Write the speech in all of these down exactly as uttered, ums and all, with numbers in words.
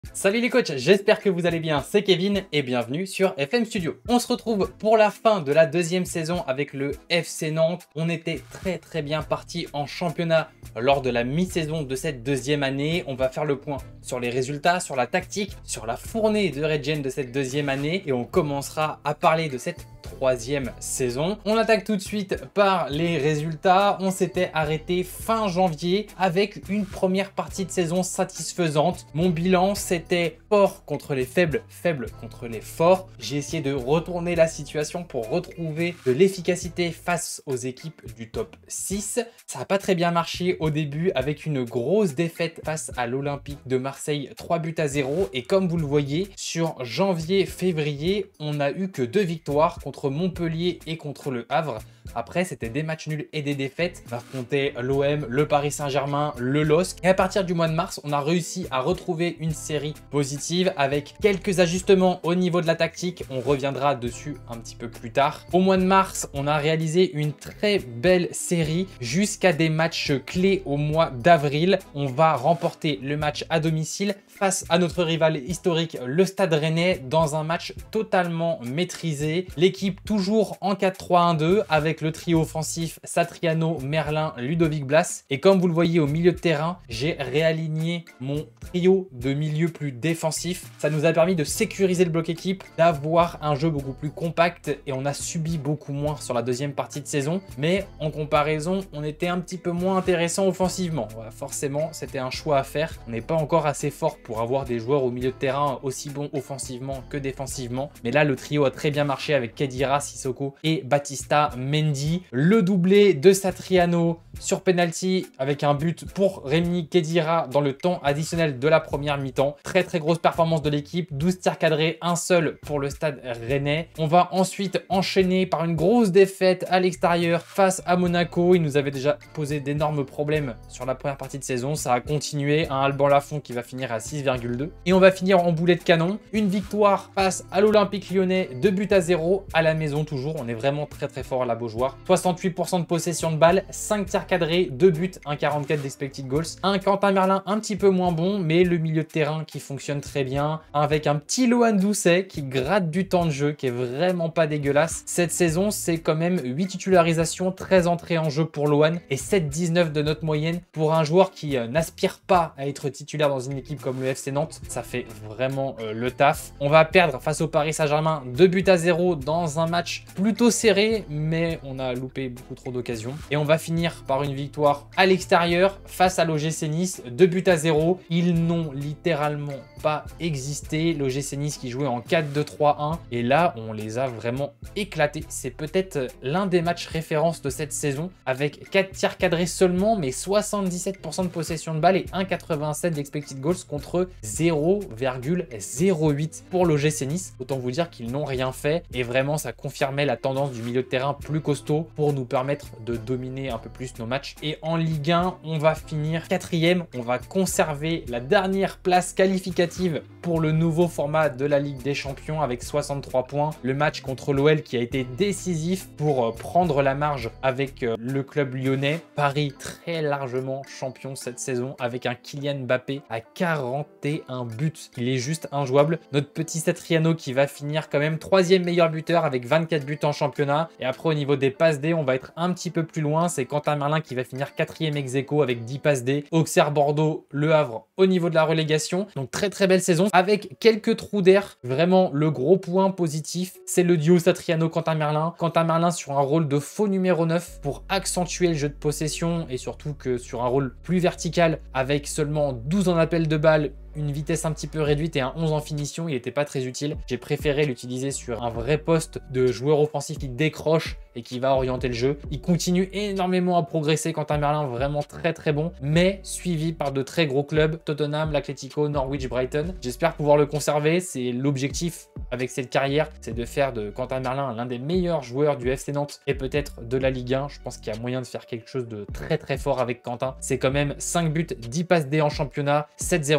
Salut les coachs, j'espère que vous allez bien, c'est Kevin et bienvenue sur F M Studio. On se retrouve pour la fin de la deuxième saison avec le F C Nantes. On était très très bien parti en championnat lors de la mi-saison de cette deuxième année. On va faire le point sur les résultats, sur la tactique, sur la fournée de Regen de cette deuxième année et on commencera à parler de cette troisième saison. On attaque tout de suite par les résultats. On s'était arrêté fin janvier avec une première partie de saison satisfaisante. Mon bilan, c'était fort contre les faibles, faible contre les forts. J'ai essayé de retourner la situation pour retrouver de l'efficacité face aux équipes du top six. Ça n'a pas très bien marché au début avec une grosse défaite face à l'Olympique de Marseille, trois buts à zéro. Et comme vous le voyez, sur janvier-février, on n'a eu que deux victoires contre Montpellier et contre le Havre. Après, c'était des matchs nuls et des défaites. On affrontait l'O M, le Paris Saint-Germain, le L O S C. Et à partir du mois de mars, on a réussi à retrouver une série positive avec quelques ajustements au niveau de la tactique. On reviendra dessus un petit peu plus tard. Au mois de mars, on a réalisé une très belle série jusqu'à des matchs clés au mois d'avril. On va remporter le match à domicile face à notre rival historique, le Stade Rennais, dans un match totalement maîtrisé. L'équipe toujours en quatre trois un deux avec le trio offensif Satriano, Merlin, Ludovic Blas. Et comme vous le voyez au milieu de terrain, j'ai réaligné mon trio de milieu plus défensif. Ça nous a permis de sécuriser le bloc équipe, d'avoir un jeu beaucoup plus compact et on a subi beaucoup moins sur la deuxième partie de saison. Mais en comparaison, on était un petit peu moins intéressant offensivement. Voilà, forcément, c'était un choix à faire. On n'est pas encore assez fort pour avoir des joueurs au milieu de terrain aussi bons offensivement que défensivement. Mais là, le trio a très bien marché avec Khedira, Sissoko et Batista Mendy. Le doublé de Satriano sur penalty avec un but pour Rémi Khedira dans le temps additionnel de la première mi-temps. Très très grosse performance de l'équipe, douze tirs cadrés, un seul pour le Stade Rennais. On va ensuite enchaîner par une grosse défaite à l'extérieur face à Monaco. Il nous avait déjà posé d'énormes problèmes sur la première partie de saison. Ça a continué, un Alban Lafont qui va finir à six virgule deux. Et on va finir en boulet de canon. Une victoire face à l'Olympique Lyonnais, deux buts à zéro à la maison toujours. On est vraiment très très fort la Beaujoire. soixante-huit pour cent de possession de balle, cinq tirs cadrés, deux buts, un virgule quarante-quatre d'expected goals. Un Quentin Merlin un petit peu moins bon, mais le milieu de terrain qui fonctionne très bien. Avec un petit Lohan Doucet qui gratte du temps de jeu, qui est vraiment pas dégueulasse. Cette saison, c'est quand même huit titularisations, treize entrées en jeu pour Lohan et sept virgule dix-neuf de note moyenne pour un joueur qui euh, n'aspire pas à être titulaire dans une équipe comme le F C Nantes. Ça fait vraiment euh, le taf. On va perdre face au Paris Saint-Germain deux buts à zéro dans un match plutôt serré, mais on a loupé beaucoup trop d'occasions. Et on va finir par une victoire à l'extérieur face à l'O G C Nice, deux buts à zéro. Ils n'ont littéralement pas existé. L'O G C Nice qui jouait en quatre deux trois un. Et là, on les a vraiment éclatés. C'est peut-être l'un des matchs références de cette saison avec quatre tirs cadrés seulement, mais soixante-dix-sept pour cent de possession de balle et un virgule quatre-vingt-sept d'expected goals contre zéro virgule zéro huit pour l'O G C Nice. Autant vous dire qu'ils n'ont rien fait et vraiment ça confirmait la tendance du milieu de terrain plus costaud pour nous permettre de dominer un peu plus nos matchs. Et en Ligue un, on va finir quatrième. On va conserver la dernière place qualificative pour le nouveau format de la Ligue des Champions avec soixante-trois points. Le match contre l'O L qui a été décisif pour prendre la marge avec le club lyonnais. Paris très largement champion cette saison avec un Kylian Mbappé à quarante et un buts. Il est juste injouable. Notre petit Satriano qui va finir quand même troisième meilleur buteur avec vingt-quatre buts en championnat. Et après au niveau des passes D, on va être un petit peu plus loin. C'est Quentin Merlin qui va finir quatrième ex aequo avec dix passes D. Auxerre, Bordeaux, Le Havre au niveau de la relégation. Donc très très belle saison avec quelques trous d'air. Vraiment le gros point positif, c'est le duo Satriano-Quentin Merlin. Quentin Merlin sur un rôle de faux numéro neuf pour accentuer le jeu de possession et surtout que sur un rôle plus vertical avec seulement douze en appel de balle, une vitesse un petit peu réduite et un onze en finition, il n'était pas très utile. J'ai préféré l'utiliser sur un vrai poste de joueur offensif qui décroche et qui va orienter le jeu. Il continue énormément à progresser. Quentin Merlin, vraiment très très bon, mais suivi par de très gros clubs, Tottenham, l'Atlético, Norwich, Brighton. J'espère pouvoir le conserver. C'est l'objectif avec cette carrière, c'est de faire de Quentin Merlin l'un des meilleurs joueurs du F C Nantes et peut-être de la Ligue un. Je pense qu'il y a moyen de faire quelque chose de très très fort avec Quentin. C'est quand même cinq buts, dix passes D en championnat, sept zéro six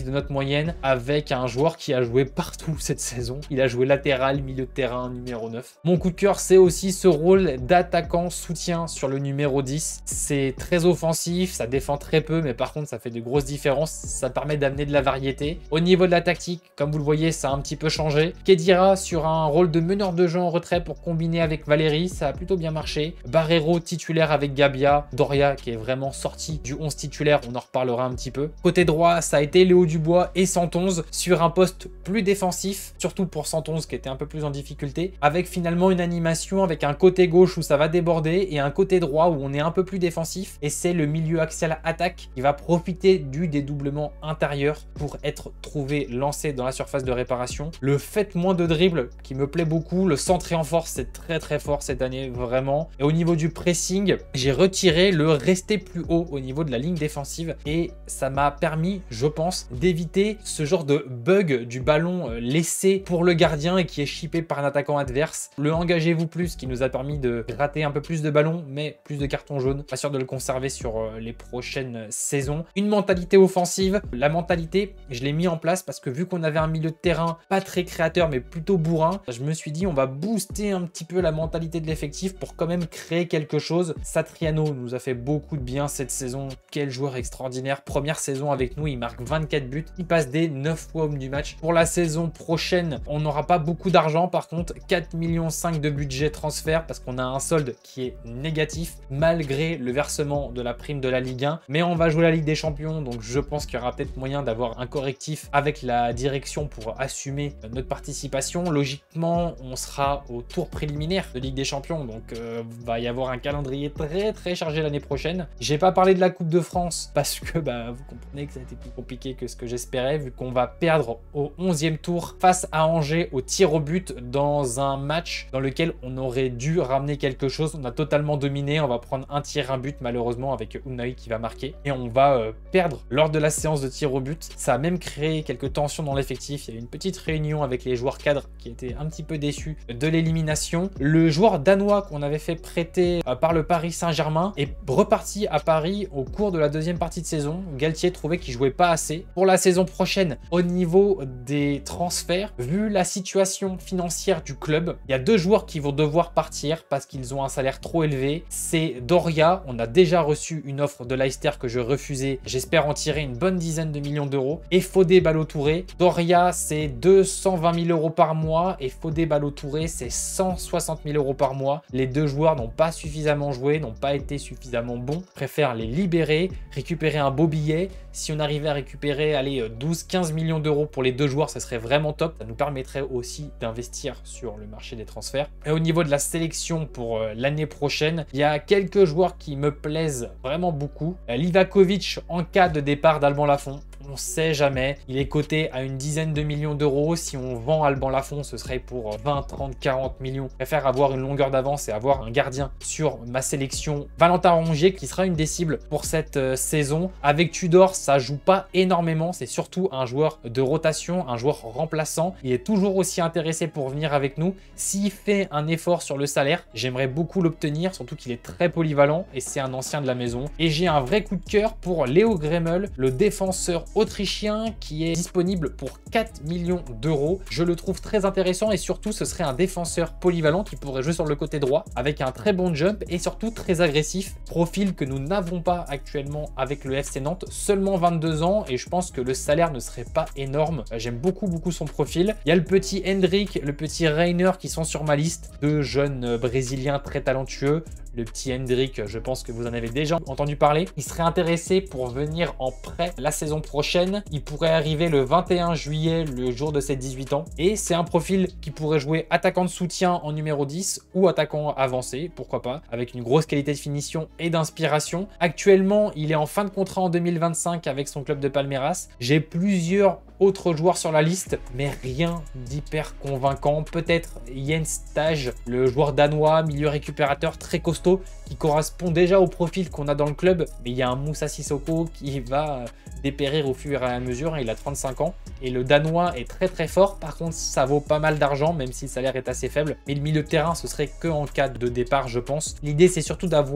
de notre moyenne avec un joueur qui a joué partout cette saison. Il a joué latéral, milieu de terrain, numéro neuf. Mon coup de cœur, c'est aussi ce rôle d'attaquant soutien sur le numéro dix. C'est très offensif, ça défend très peu, mais par contre, ça fait de grosses différences. Ça permet d'amener de la variété. Au niveau de la tactique, comme vous le voyez, ça a un petit peu changé. Khedira sur un rôle de meneur de jeu en retrait pour combiner avec Valérie, ça a plutôt bien marché. Barreiro titulaire avec Gabia. Doria qui est vraiment sorti du onze titulaire, on en reparlera un petit peu. Côté droit, ça a été Léo Dubois et cent onze sur un poste plus défensif, surtout pour cent onze qui était un peu plus en difficulté, avec finalement une animation avec un côté gauche où ça va déborder et un côté droit où on est un peu plus défensif, et c'est le milieu axial attaque qui va profiter du dédoublement intérieur pour être trouvé lancé dans la surface de réparation. Le fait moins de dribble qui me plaît beaucoup, le centré en force c'est très très fort cette année vraiment, et au niveau du pressing, j'ai retiré le rester plus haut au niveau de la ligne défensive et ça m'a permis, je pense, d'éviter ce genre de bug du ballon laissé pour le gardien et qui est chippé par un attaquant adverse. Le engagez-vous plus qui nous a permis de gratter un peu plus de ballons mais plus de cartons jaunes. Pas sûr de le conserver sur les prochaines saisons. Une mentalité offensive. La mentalité, je l'ai mis en place parce que vu qu'on avait un milieu de terrain pas très créateur mais plutôt bourrin, je me suis dit on va booster un petit peu la mentalité de l'effectif pour quand même créer quelque chose. Satriano nous a fait beaucoup de bien cette saison. Quel joueur extraordinaire. Première saison avec nous, il marque vingt-quatre buts. Il passe des neuf fois homme du match. Pour la saison prochaine, on n'aura pas beaucoup d'argent. Par contre, quatre virgule cinq millions de budget transfert parce qu'on a un solde qui est négatif malgré le versement de la prime de la Ligue un. Mais on va jouer la Ligue des Champions, donc je pense qu'il y aura peut-être moyen d'avoir un correctif avec la direction pour assumer notre participation. Logiquement, on sera au tour préliminaire de Ligue des Champions, donc euh, va y avoir un calendrier très très chargé l'année prochaine. J'ai pas parlé de la Coupe de France parce que bah, vous comprenez que ça a été plus compliqué que ce que j'espérais vu qu'on va perdre au onzième tour face à Angers au tir au but dans un match dans lequel on aurait dû ramener quelque chose. On a totalement dominé, on va prendre un tir, un but malheureusement avec Unai qui va marquer et on va euh, perdre lors de la séance de tir au but. Ça a même créé quelques tensions dans l'effectif. Il y a eu une petite réunion avec les joueurs cadres qui étaient un petit peu déçus de l'élimination. Le joueur danois qu'on avait fait prêter euh, par le Paris Saint-Germain est reparti à Paris au cours de la deuxième partie de saison. Galtier trouvait qu'il jouait pas assez. Pour la saison prochaine, au niveau des transferts, vu la situation financière du club, il y a deux joueurs qui vont devoir partir parce qu'ils ont un salaire trop élevé. C'est Doria, on a déjà reçu une offre de Leicester que je refusais. J'espère en tirer une bonne dizaine de millions d'euros. Et Fodé Ballo-Touré. Doria, c'est deux cent vingt mille euros par mois et Fodé Ballo-Touré, c'est cent soixante mille euros par mois. Les deux joueurs n'ont pas suffisamment joué, n'ont pas été suffisamment bons. Préfère les libérer, récupérer un beau billet. Si on arrivait à récupérer allez, douze à quinze millions d'euros pour les deux joueurs, ça serait vraiment top. Ça nous permettrait aussi d'investir sur le marché des transferts. Et au niveau de la sélection pour euh, l'année prochaine, il y a quelques joueurs qui me plaisent vraiment beaucoup. Euh, Livakovic en cas de départ d'Alban Lafont. On sait jamais. Il est coté à une dizaine de millions d'euros. Si on vend Alban Lafont, ce serait pour vingt, trente, quarante millions. Je préfère avoir une longueur d'avance et avoir un gardien sur ma sélection. Valentin Rongier qui sera une des cibles pour cette euh, saison. Avec Tudor, ça joue pas énormément. C'est surtout un joueur de rotation, un joueur remplaçant. Il est toujours aussi intéressé pour venir avec nous. S'il fait un effort sur le salaire, j'aimerais beaucoup l'obtenir, surtout qu'il est très polyvalent et c'est un ancien de la maison. Et j'ai un vrai coup de cœur pour Léo Gremmel, le défenseur autrichien qui est disponible pour quatre millions d'euros. Je le trouve très intéressant et surtout ce serait un défenseur polyvalent qui pourrait jouer sur le côté droit avec un très bon jump et surtout très agressif. Profil que nous n'avons pas actuellement avec le F C Nantes. Seulement vingt-deux ans et je pense que le salaire ne serait pas énorme. J'aime beaucoup beaucoup son profil. Il y a le petit Hendrik, le petit Reiner qui sont sur ma liste. Deux jeunes brésiliens très talentueux. Le petit Hendrik, je pense que vous en avez déjà entendu parler. Il serait intéressé pour venir en prêt la saison prochaine. Il pourrait arriver le vingt et un juillet, le jour de ses dix-huit ans. Et c'est un profil qui pourrait jouer attaquant de soutien en numéro dix ou attaquant avancé, pourquoi pas, avec une grosse qualité de finition et d'inspiration. Actuellement, il est en fin de contrat en deux mille vingt-cinq avec son club de Palmeiras. J'ai plusieurs autres joueurs sur la liste, mais rien d'hyper convaincant. Peut-être Jens Stage, le joueur danois, milieu récupérateur très costaud, qui correspond déjà au profil qu'on a dans le club. Mais il y a un Moussa Sissoko qui va dépérir au fur et à mesure. Il a trente-cinq ans et le danois est très très fort. Par contre, ça vaut pas mal d'argent, même si le salaire est assez faible. Mais le milieu de terrain, ce serait que en cas de départ, je pense. L'idée, c'est surtout d'avoir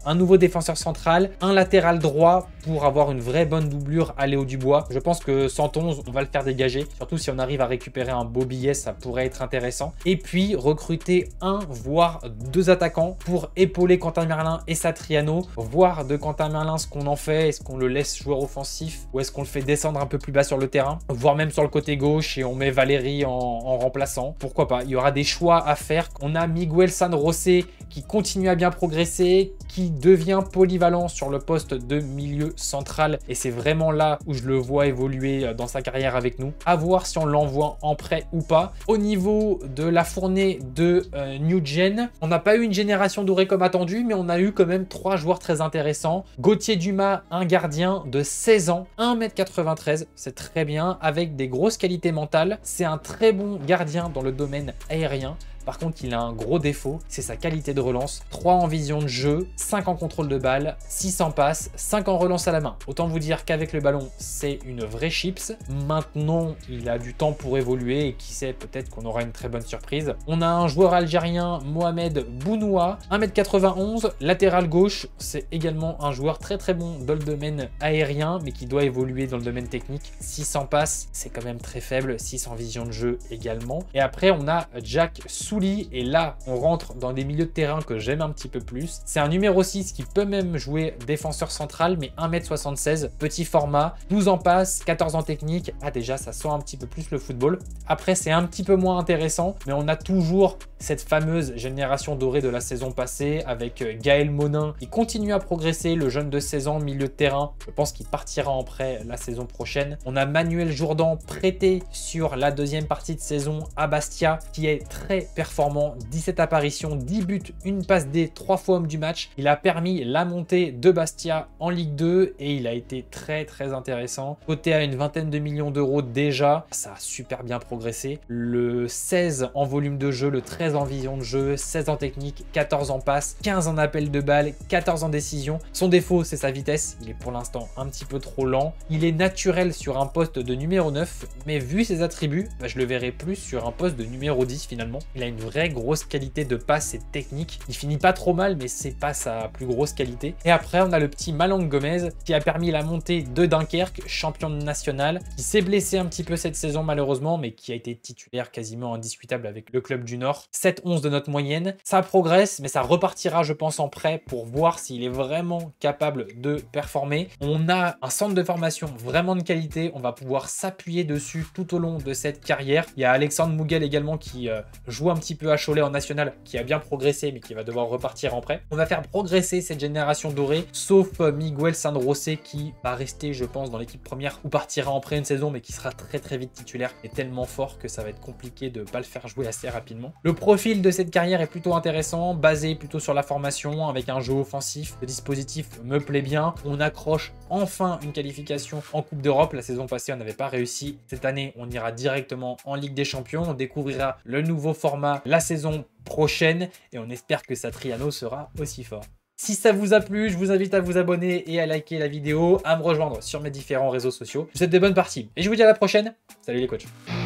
un nouveau défenseur central, un latéral droit pour avoir une vraie bonne doublure à Léo Dubois. Je pense que cent onze, on va le faire dégager. Surtout si on arrive à récupérer un beau billet, ça pourrait être intéressant. Et puis recruter un, voire deux attaquants pour épauler Quentin Merlin et Satriano. Voir de Quentin Merlin ce qu'on en fait. Est-ce qu'on le laisse joueur offensif ou est-ce qu'on le fait descendre un peu plus bas sur le terrain, voire même sur le côté gauche et on met Valérie en, en remplaçant. Pourquoi pas? Il y aura des choix à faire. On a Miguel San José qui continue à bien progresser, qui devient polyvalent sur le poste de milieu central et c'est vraiment là où je le vois évoluer dans sa carrière avec nous. À voir si on l'envoie en prêt ou pas. Au niveau de la fournée de euh, New Gen, on n'a pas eu une génération dorée comme attendu, mais on a eu quand même trois joueurs très intéressants. Gauthier Dumas, un gardien de seize ans, un mètre quatre-vingt-treize, c'est très bien, avec des grosses qualités mentales. C'est un très bon gardien dans le domaine aérien. Par contre, il a un gros défaut, c'est sa qualité de relance. trois en vision de jeu, cinq en contrôle de balle, six en passe, cinq en relance à la main. Autant vous dire qu'avec le ballon, c'est une vraie chips. Maintenant, il a du temps pour évoluer et qui sait, peut-être qu'on aura une très bonne surprise. On a un joueur algérien, Mohamed Bounoua, un mètre quatre-vingt-onze, latéral gauche. C'est également un joueur très très bon dans le domaine aérien, mais qui doit évoluer dans le domaine technique. six en passe, c'est quand même très faible, six en vision de jeu également. Et après, on a Jack Souli, et là on rentre dans des milieux de terrain que j'aime un petit peu plus. C'est un numéro six qui peut même jouer défenseur central, mais un mètre soixante-seize, petit format, douze en passe, quatorze en technique. Ah, déjà ça sent un petit peu plus le football. Après c'est un petit peu moins intéressant, mais on a toujours cette fameuse génération dorée de la saison passée avec Gaël Monin qui continue à progresser, le jeune de seize ans, milieu de terrain. Je pense qu'il partira en prêt la saison prochaine. On a Manuel Jourdan prêté sur la deuxième partie de saison à Bastia, qui est très performant, dix-sept apparitions, dix buts, une passe D, trois fois homme du match. Il a permis la montée de Bastia en Ligue deux et il a été très très intéressant. Coté à une vingtaine de millions d'euros déjà, ça a super bien progressé. Le seize en volume de jeu, le treize en vision de jeu, seize en technique, quatorze en passe, quinze en appel de balle, quatorze en décision. Son défaut, c'est sa vitesse. Il est pour l'instant un petit peu trop lent. Il est naturel sur un poste de numéro neuf, mais vu ses attributs, bah, je le verrai plus sur un poste de numéro dix finalement. Il a une vraie grosse qualité de passe et de technique. Il finit pas trop mal, mais c'est pas sa plus grosse qualité. Et après, on a le petit Malang Gomez qui a permis la montée de Dunkerque, champion national, qui s'est blessé un petit peu cette saison malheureusement, mais qui a été titulaire quasiment indiscutable avec le club du Nord. sept onze de notre moyenne. Ça progresse, mais ça repartira, je pense, en prêt pour voir s'il est vraiment capable de performer. On a un centre de formation vraiment de qualité. On va pouvoir s'appuyer dessus tout au long de cette carrière. Il y a Alexandre Muguel également qui euh, joue un petit peu à Cholet en national, qui a bien progressé, mais qui va devoir repartir en prêt. On va faire progresser cette génération dorée, sauf euh, Miguel San José qui va rester, je pense, dans l'équipe première ou partira en prêt une saison, mais qui sera très très vite titulaire. Il est tellement fort que ça va être compliqué de ne pas le faire jouer assez rapidement. Le profil de cette carrière est plutôt intéressant, basé plutôt sur la formation, avec un jeu offensif. Le dispositif me plaît bien. On accroche enfin une qualification en Coupe d'Europe. La saison passée, on n'avait pas réussi. Cette année, on ira directement en Ligue des Champions. On découvrira le nouveau format la saison prochaine et on espère que Satriano sera aussi fort. Si ça vous a plu, je vous invite à vous abonner et à liker la vidéo, à me rejoindre sur mes différents réseaux sociaux. Je vous souhaite de bonnes parties et je vous dis à la prochaine. Salut les coachs.